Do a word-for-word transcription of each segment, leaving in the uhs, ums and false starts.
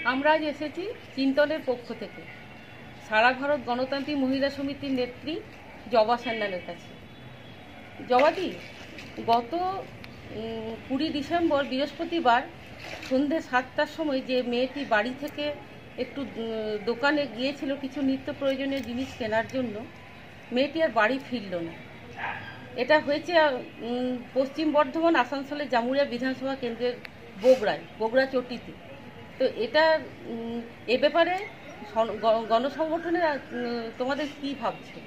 আমরা আজ এসেছি চিন্তনের পক্ষ থেকে সারা ভারত গণতান্ত্রিক মহিলা সমিতির নেত্রী জবা স্যান্ডালের কাছে। জবাদি, গত কুড়ি ডিসেম্বর বৃহস্পতিবার সন্ধ্যে সাতটার সময় যে মেয়েটি বাড়ি থেকে একটু দোকানে গিয়েছিল কিছু নিত্য প্রয়োজনীয় জিনিস কেনার জন্য, মেয়েটি আর বাড়ি ফিরল না। এটা হয়েছে পশ্চিম বর্ধমান আসানসোলের জামুরিয়া বিধানসভা কেন্দ্রের বগুড়ায় বগুড়া চটিতে। তো এটা এ ব্যাপারে গণসংগঠনের তোমাদের কি ভাবছো?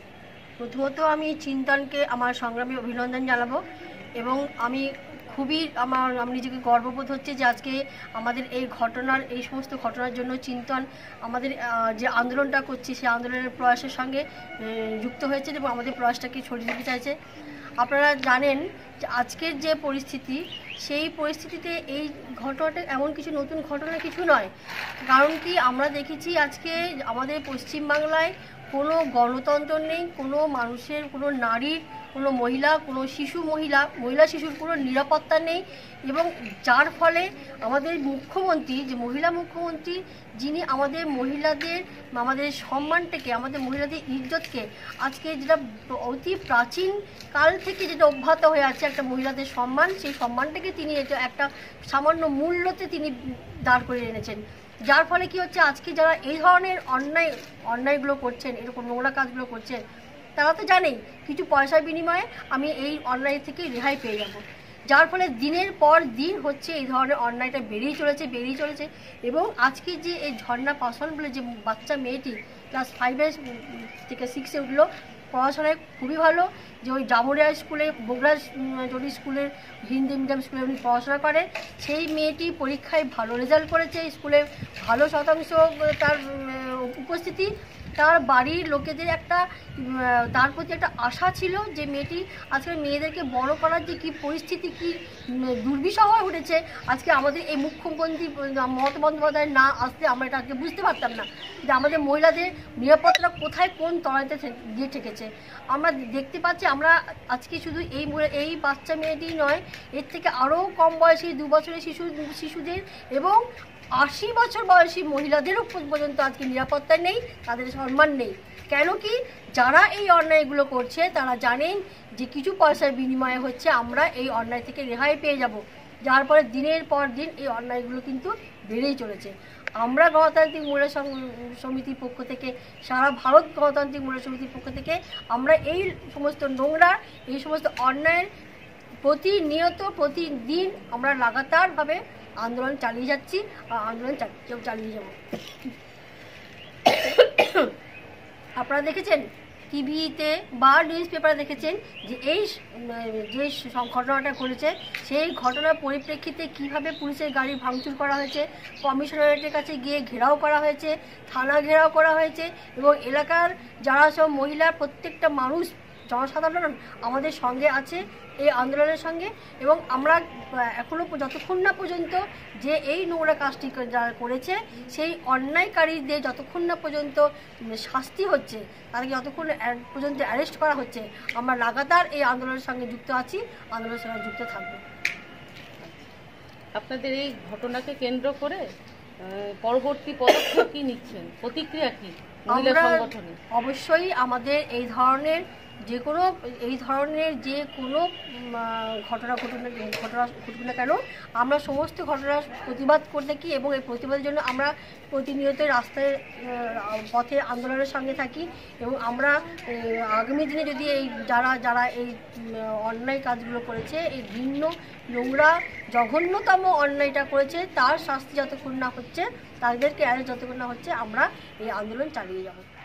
প্রথমত আমি চিন্তনকে আমার সংগ্রামী অভিনন্দন জানাবো এবং আমি খুবই আমার আমি নিজেকে গর্ববোধ হচ্ছে যে আজকে আমাদের এই ঘটনার এই সমস্ত ঘটনার জন্য চিন্তন আমাদের যে আন্দোলনটা করছে সেই আন্দোলনের প্রয়াসের সঙ্গে যুক্ত হয়েছে এবং আমাদের প্রয়াসটাকে ছড়িয়ে দিতে চাইছে। আপনারা জানেন যে আজকের যে পরিস্থিতি, সেই পরিস্থিতিতে এই ঘটনাটা এমন কিছু নতুন ঘটনা কিছু নয়। কারণ কি, আমরা দেখেছি আজকে আমাদের পশ্চিমবাংলায় কোনো গণতন্ত্র নেই, কোনো মানুষের, কোনো নারীর, কোনো মহিলা, কোনো শিশু মহিলা মহিলা শিশুর কোনো নিরাপত্তা নেই। এবং যার ফলে আমাদের মুখ্যমন্ত্রী, যে মহিলা মুখ্যমন্ত্রী, যিনি আমাদের মহিলাদের আমাদের সম্মানটাকে, আমাদের মহিলাদের ইজ্জতকে আজকে যেটা অতি প্রাচীন কাল থেকে যেটা অব্যাহত হয়ে আছে একটা মহিলাদের সম্মান, সেই সম্মানটাকে তিনি এটা একটা সামান্য মূল্যতে তিনি দাঁড় করিয়ে এনেছেন। যার ফলে কি হচ্ছে, আজকে যারা এই ধরনের অন্যায় অন্যায়গুলো করছেন, এরকম নোংরা কাজগুলো করছেন, তারা তো জানেই কিছু পয়সার বিনিময়ে আমি এই অন্যায় থেকে রেহাই পেয়ে যাব। যার ফলে দিনের পর দিন হচ্ছে এই ধরনের অন্যায়টা বেরিয়ে চলেছে বেরিয়ে চলেছে এবং আজকে যে এই ঝর্ণা পাসওয়ান বলে যে বাচ্চা মেয়েটি ক্লাস ফাইভে থেকে সিক্সে উঠলো, পড়াশোনায় খুবই ভালো, যে ওই জামুরিয়া স্কুলে বগুড়া যদি স্কুলের হিন্দি মিডিয়াম স্কুলে উনি পড়াশোনা করে, সেই মেয়েটি পরীক্ষায় ভালো রেজাল্ট করেছে, স্কুলে ভালো শতাংশ তার উপস্থিতি। তার বাড়ির লোকেদের একটা তার প্রতি একটা আশা ছিল যে মেয়েটি আজকে মেয়েদেরকে বড় করার যে কী পরিস্থিতি, কী দুর্বিষহ হয়ে উঠেছে, আজকে আমাদের এই মুখ্যমন্ত্রী মমতা বন্দ্যোপাধ্যায় না আসলে আমরা এটা আজকে বুঝতে পারতাম না যে আমাদের মহিলাদের নিরাপত্তা কোথায় কোন তলাতে গিয়ে ঠেকেছে। আমরা দেখতে পাচ্ছি, আমরা আজকে শুধু এই এই বাচ্চা মেয়েটি নয়, এর থেকে আরও কম বয়সী দু বছরের শিশু শিশুদের এবং আশি বছর বয়সী মহিলাদেরও পর্যন্ত আজকে নিরাপত্তা নেই, তাদের সম্মান নেই। কেন কি, যারা এই অন্যায়গুলো করছে তারা জানেন যে কিছু পয়সার বিনিময়ে হচ্ছে আমরা এই অন্যায় থেকে রেহাই পেয়ে যাব। যার পরে দিনের পর দিন এই অন্যায়গুলো কিন্তু বেড়েই চলেছে। আমরা গণতান্ত্রিক মহিলা সমিতির পক্ষ থেকে, সারা ভারত গণতান্ত্রিক মহিলা সমিতির পক্ষ থেকে আমরা এই সমস্ত নোংরা, এই সমস্ত অন্যায়ের প্রতিনিয়ত প্রতিদিন আমরা লাগাতারভাবে আন্দোলন চালিয়ে যাচ্ছি আর আন্দোলন চালিয়ে যাব। আপনারা দেখেছেন টিভিতে বা নিউজ পেপারে দেখেছেন যে এই যে ঘটনাটা ঘটেছে, সেই ঘটনার পরিপ্রেক্ষিতে কিভাবে পুলিশের গাড়ি ভাঙচুর করা হয়েছে, কমিশনারেটের কাছে গিয়ে ঘেরাও করা হয়েছে, থানা ঘেরাও করা হয়েছে এবং এলাকার যারা সব মহিলা, প্রত্যেকটা মানুষ, জনসাধারণ আমাদের সঙ্গে আছে এই আন্দোলনের সঙ্গে। এবং আমরা এখনও যতক্ষণ না পর্যন্ত যে এই নোংরা কাজটি যারা করেছে সেই অন্যায়কারীদের যতক্ষণ না পর্যন্ত শাস্তি হচ্ছে, তাদেরকে যতক্ষণ পর্যন্ত অ্যারেস্ট করা হচ্ছে, আমরা লাগাতার এই আন্দোলনের সঙ্গে যুক্ত আছি, আন্দোলনের সঙ্গে যুক্ত থাকবো। আপনাদের এই ঘটনাকে কেন্দ্র করে পরবর্তী পদক্ষেপ কি নিচ্ছেন, প্রতিক্রিয়া কি মহিলা সংগঠনে? অবশ্যই আমাদের এই ধরনের যে কোনো এই ধরনের যে কোনো ঘটনা ঘটনা ঘটনা ঘটবে না কেন, আমরা সমস্ত ঘটনার প্রতিবাদ করে থাকি এবং এই প্রতিবাদের জন্য আমরা প্রতিনিয়ত রাস্তায় পথে আন্দোলনের সঙ্গে থাকি। এবং আমরা আগামী দিনে যদি এই যারা যারা এই অন্যায় কাজগুলো করেছে, এই ভিন্ন নোংরা জঘন্যতম অন্যায়টা করেছে, তার শাস্তি যতক্ষণ না হচ্ছে, তাদেরকে অ্যারেস্ট যতক্ষণ না হচ্ছে, আমরা এই আন্দোলন চালিয়ে যাব।